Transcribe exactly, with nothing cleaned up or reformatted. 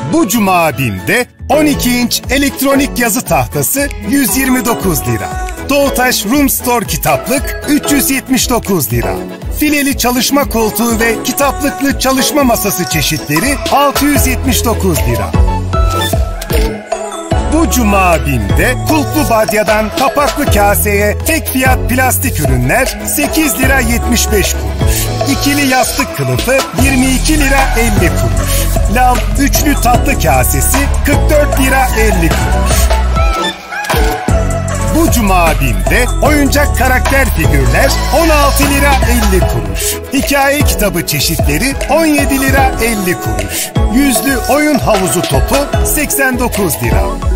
Bu cuma BİM'de on iki inç elektronik yazı tahtası yüz yirmi dokuz lira. Doğutaş Room Store kitaplık üç yüz yetmiş dokuz lira. Fileli çalışma koltuğu ve kitaplıklı çalışma masası çeşitleri altı yüz yetmiş dokuz lira. Bu cuma BİM'de kulplu badyadan kapaklı kaseye tek fiyat plastik ürünler sekiz lira yetmiş beş kuruş. İkili yastık kılıfı yirmi iki lira elli kuruş. Lav üçlü tatlı kasesi kırk dört lira elli kuruş. Bu cuma BİM'de oyuncak karakter figürler on altı lira elli kuruş. Hikaye kitabı çeşitleri on yedi lira elli kuruş. Yüzlü oyun havuzu topu seksen dokuz lira.